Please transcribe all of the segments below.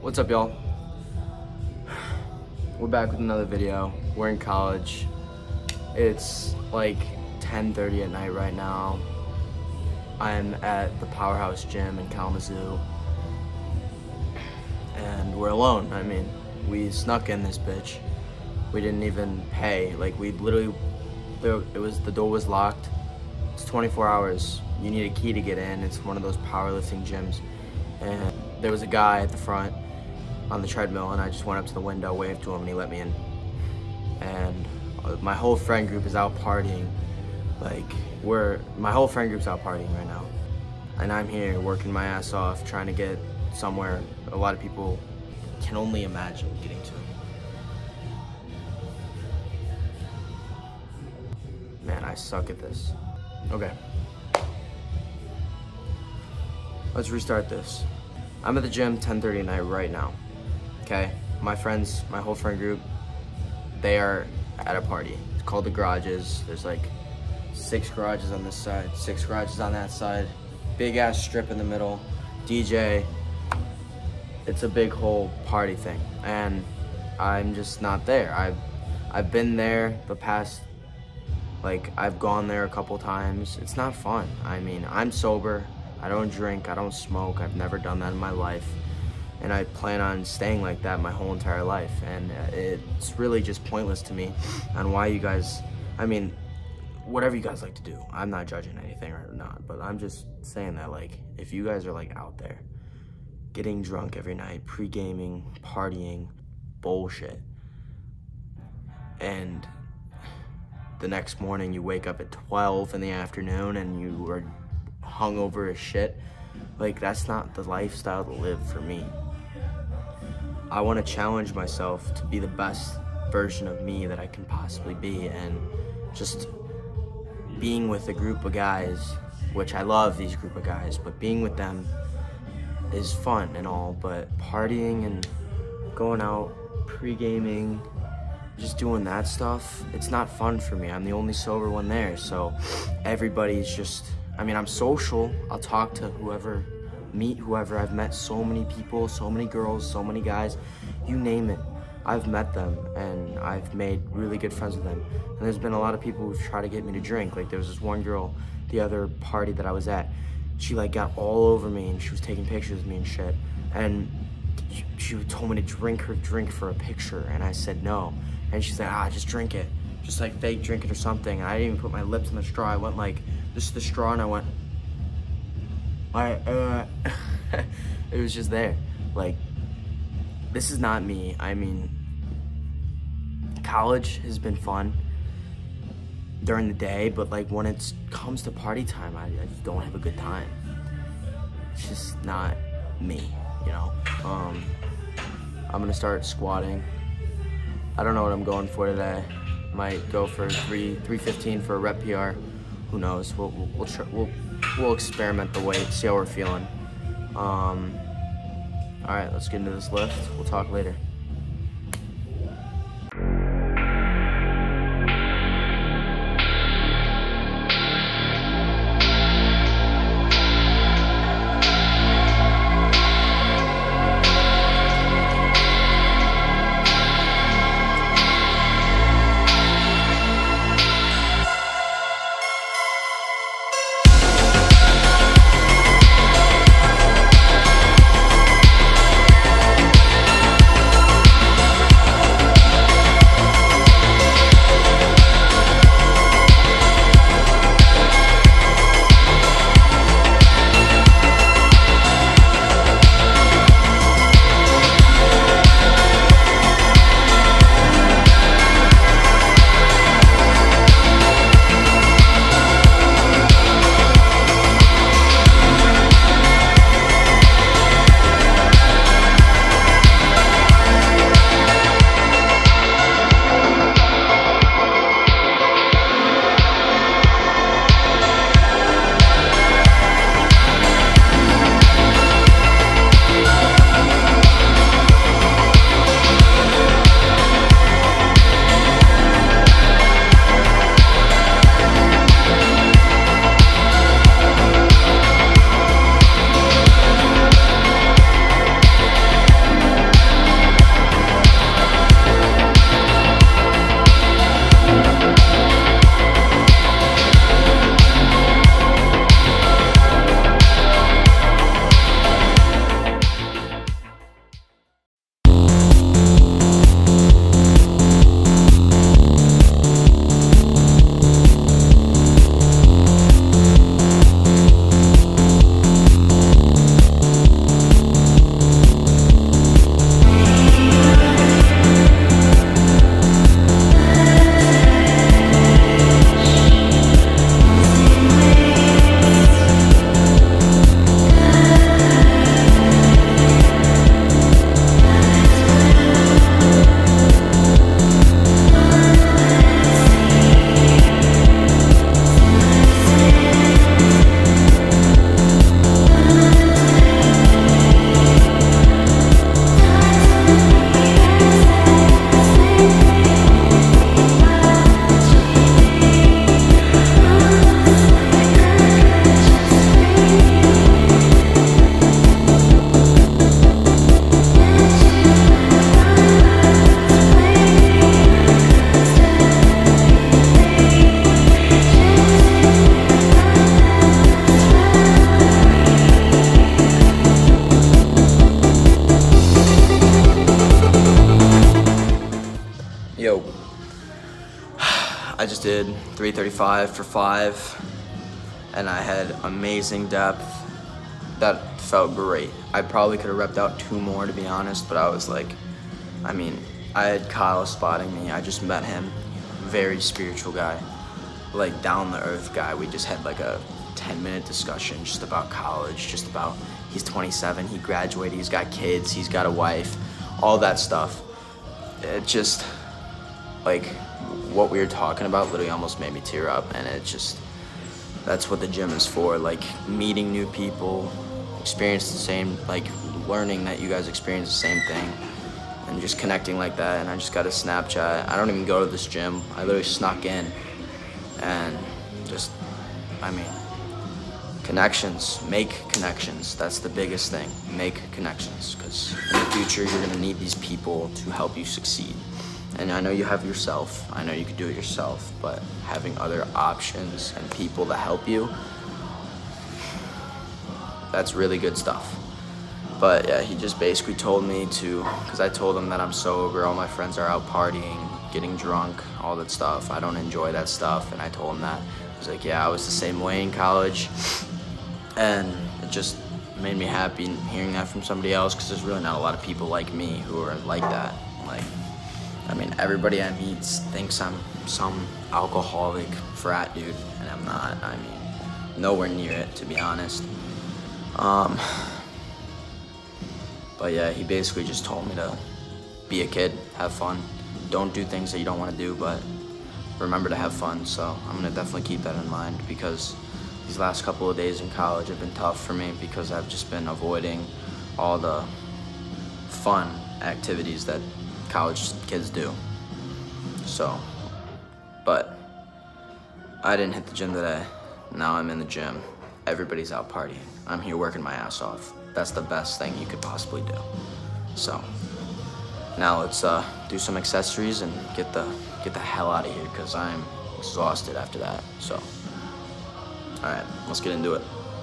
What's up, y'all? We're back with another video. We're in college. It's like 10:30 at night right now. I'm at the Powerhouse Gym in Kalamazoo. And we're alone. I mean, we snuck in this bitch. We didn't even pay. Like, we literally, the door was locked. It's 24 hours. You need a key to get in. It's one of those powerlifting gyms. And there was a guy at the front on the treadmill, and I just went up to the window, waved to him, and he let me in. And my whole friend group is out partying. Like, my whole friend group's out partying right now. And I'm here working my ass off, trying to get somewhere a lot of people can only imagine getting to. Man, I suck at this. Okay. Let's restart this. I'm at the gym 10:30 at night right now. Okay? My friends, my whole friend group, they are at a party. It's called the Garages. There's like 6 garages on this side, 6 garages on that side. Big ass strip in the middle. DJ. It's a big whole party thing. And I'm just not there. I've been there the past, like, I've gone there a couple times. It's not fun. I mean, I'm sober. I don't drink, I don't smoke. I've never done that in my life. And I plan on staying like that my whole entire life. And it's really just pointless to me on why you guys, I mean, whatever you guys like to do. I'm not judging anything or not, but I'm just saying that, like, if you guys are like out there getting drunk every night, pre-gaming, partying, bullshit, and the next morning you wake up at 12 in the afternoon and you are hungover as shit, like, that's not the lifestyle to live for me. I want to challenge myself to be the best version of me that I can possibly be, and just being with a group of guys, which I love these group of guys, but being with them is fun and all, but partying and going out, pre-gaming, just doing that stuff, it's not fun for me. I'm the only sober one there, so everybody's just, I mean, I'm social. I'll talk to whoever, meet whoever. I've met so many people, so many girls, so many guys, you name it. I've met them, and I've made really good friends with them. And there's been a lot of people who've tried to get me to drink. Like, there was this one girl, the other party that I was at, she like got all over me, and she was taking pictures of me and shit. And she told me to drink her drink for a picture, and I said no. And she's like, just drink it. Just like fake drink it or something. And I didn't even put my lips in the straw. I went like, this is the straw, and I went, it was just there. Like, this is not me. I mean, college has been fun during the day, but like when it comes to party time, I just don't have a good time. It's just not me, you know? I'm gonna start squatting. I don't know what I'm going for today. Might go for 315 for a rep PR. Who knows? We'll experiment the weight, see how we're feeling. All right, let's get into this lift. We'll talk later. yo, I just did 335 for 5, and I had amazing depth. That felt great. I probably could have repped out 2 more, to be honest, but I was like, I mean, I had Kyle spotting me. I just met him, very spiritual guy, like down the earth guy. We just had like a 10-minute discussion just about college, just about, he's 27, he graduated, he's got kids, he's got a wife, all that stuff. It just, like, what we were talking about literally almost made me tear up, and it just, that's what the gym is for, like meeting new people, experience the same, like learning that you guys experience the same thing, and just connecting like that. And I just got a Snapchat. I don't even go to this gym. I literally snuck in, and just, I mean, connections, make connections. That's the biggest thing, make connections, because in the future you're gonna need these people to help you succeed. And I know you have yourself, I know you can do it yourself, but having other options and people that help you, that's really good stuff. But yeah, he just basically told me to, because I told him that I'm sober, all my friends are out partying, getting drunk, all that stuff. I don't enjoy that stuff, and I told him that. He was like, yeah, I was the same way in college, and it just made me happy hearing that from somebody else, because there's really not a lot of people like me who are like that. Like, I mean, everybody I meet thinks I'm some alcoholic frat dude, and I'm not. I mean, nowhere near it, to be honest. But yeah, he basically just told me to be a kid, have fun. Don't do things that you don't want to do, but remember to have fun. So I'm gonna definitely keep that in mind, because these last couple of days in college have been tough for me, because I've just been avoiding all the fun activities that college kids do. So, but I didn't hit the gym today. Now I'm in the gym. Everybody's out partying. I'm here working my ass off. That's the best thing you could possibly do. So now let's do some accessories and get the hell out of here, because I'm exhausted after that. So, all right, let's get into it.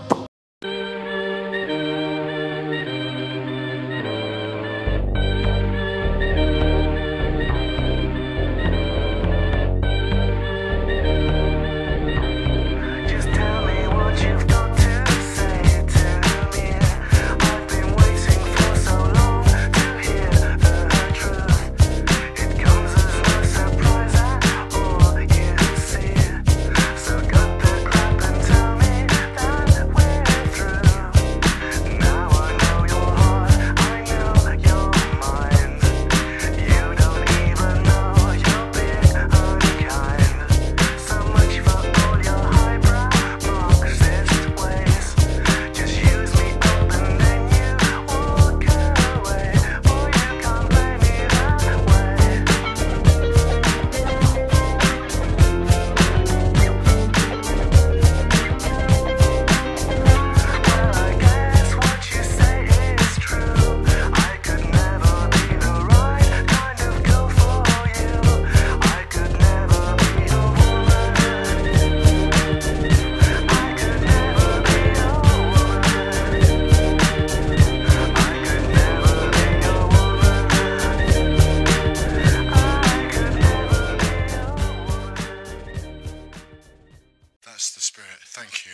That's the spirit. Thank you.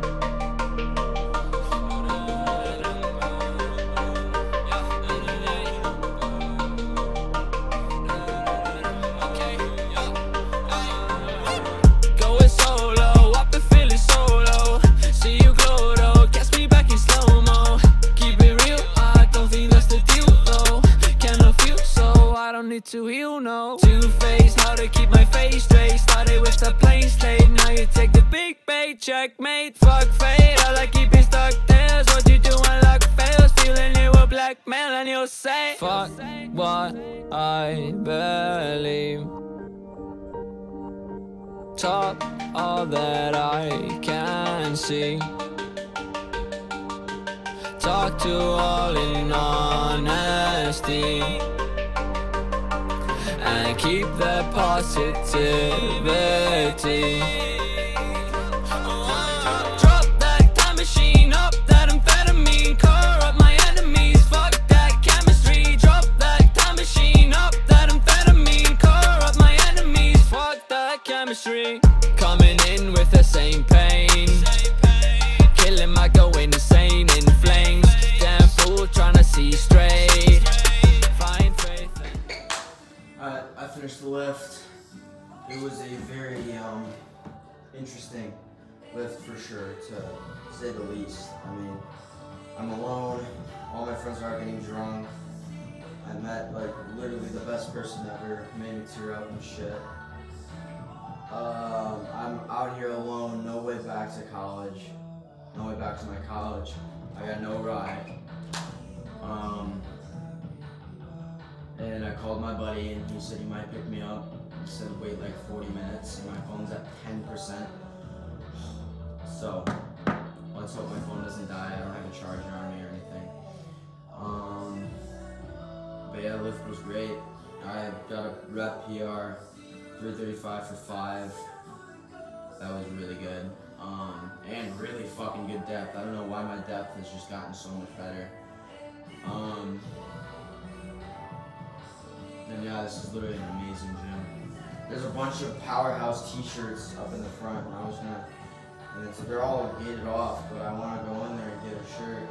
Going solo, I've been feeling solo. See you glow though, catch me back in slow-mo. Keep it real, I don't think that's the deal though. Cannot feel so, I don't need to heal, no. Two-faced, how to keep my face straight. Started with the plain slate, now you take the big bait. Checkmate, fuck fate, I like keeping stuck there. What you do when luck fails, feeling you a blackmail, and you'll say fuck what I believe. Talk all that I can see. Talk to all in honesty, and keep that positivity. Drop that time machine, up that amphetamine, corrupt my enemies, fuck that chemistry. Drop that time machine, up that amphetamine, corrupt first lift, it was a very interesting lift for sure, to say the least. I mean, I'm alone, all my friends are getting drunk. I met like literally the best person ever, made me tear up and shit. I'm out here alone, no way back to college, no way back to my college. I got no ride. And I called my buddy and he said he might pick me up. He said wait like 40 minutes and my phone's at 10%. So let's hope my phone doesn't die. I don't have a charger on me or anything. But yeah, lift was great. I got a rep PR, 335 for 5. That was really good. And really fucking good depth. I don't know why my depth has just gotten so much better. And yeah, this is literally an amazing gym. There's a bunch of Powerhouse t-shirts up in the front, and I was gonna, and they're all gated off, but I wanna go in there and get a shirt.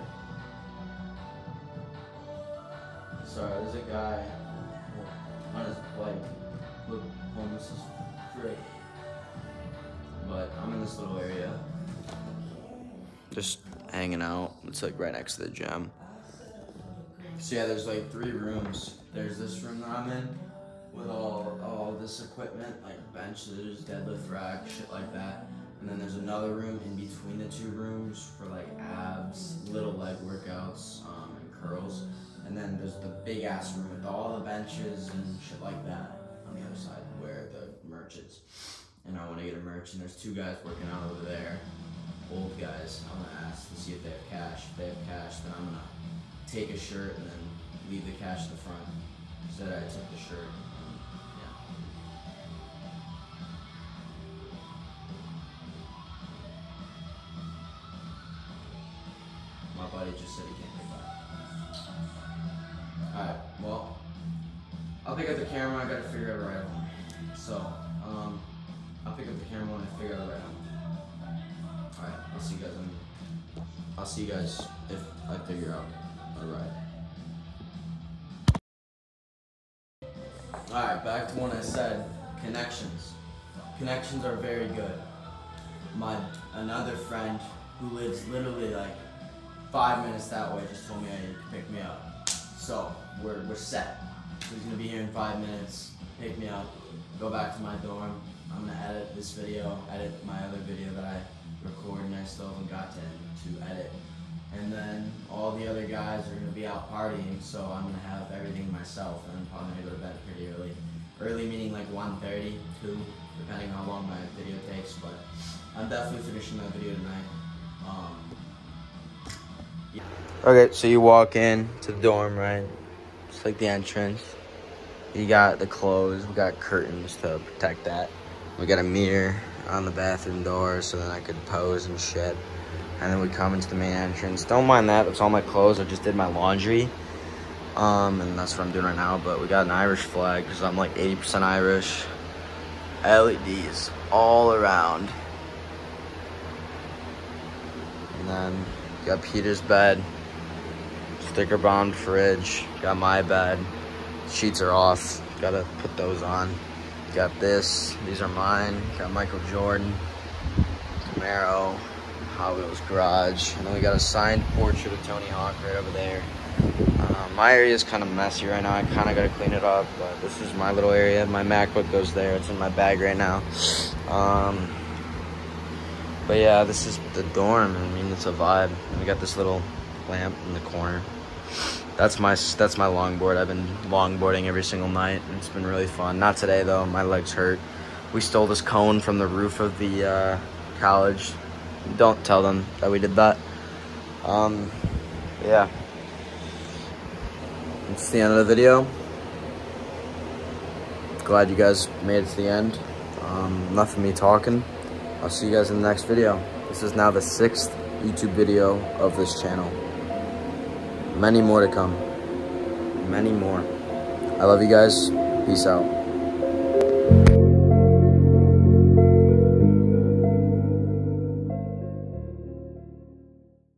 Sorry, there's a guy on his bike, look homeless as frick. But I'm in this little area, just hanging out. It's like right next to the gym. So yeah, there's like 3 rooms. There's this room that I'm in with all this equipment, like benches, deadlift rack, shit like that. And then there's another room in between the 2 rooms for like abs, little leg workouts, and curls. And then there's the big ass room with all the benches and shit like that on the other side where the merch is. And I want to get a merch, and there's 2 guys working out over there, old guys. I'm gonna ask to see if they have cash. If they have cash, then I'm gonna take a shirt and then leave the cash at the front. Instead I took the shirt. Yeah. My buddy just said he can't pick up. Alright, well, I'll pick up the camera. I gotta figure out a ride home. So, I'll pick up the camera when I figure out a ride home. Alright, I'll see you guys I'll see you guys if I figure out a ride. Alright, back to when I said connections. Connections are very good. Another friend who lives literally like 5 minutes that way just told me I need to pick me up. So we're set. He's gonna be here in 5 minutes, pick me up, go back to my dorm. I'm gonna edit this video, edit my other video that I recorded and I still haven't got to edit. And then all the other guys are gonna be out partying, so I'm gonna have everything myself, and I'm probably gonna go to bed pretty early. Early meaning like 1:30, 2, depending on how long my video takes, but I'm definitely finishing that video tonight. Yeah. Okay, so you walk in to the dorm, right? It's like the entrance. You got the clothes, we got curtains to protect that. We got a mirror on the bathroom door so then I could pose and shit. And then we come into the main entrance. Don't mind that, it's all my clothes. I just did my laundry. And that's what I'm doing right now. But we got an Irish flag because I'm like 80% Irish. LEDs all around. And then got Peter's bed. Sticker bound fridge. Got my bed. Sheets are off. Gotta put those on. Got this. These are mine. Got Michael Jordan. Camaro. Hot Wheels garage. And then we got a signed portrait of Tony Hawk right over there. My area is kind of messy right now. I kind of got to clean it up, but this is my little area. My MacBook goes there. It's in my bag right now. But yeah, this is the dorm. I mean, it's a vibe. And we got this little lamp in the corner. That's my longboard. I've been longboarding every single night, and it's been really fun. Not today though. My legs hurt. We stole this cone from the roof of the college. Don't tell them that we did that. Yeah. It's the end of the video. Glad you guys made it to the end. Enough of me talking. I'll see you guys in the next video. This is now the 6th YouTube video of this channel. Many more to come. Many more. I love you guys. Peace out.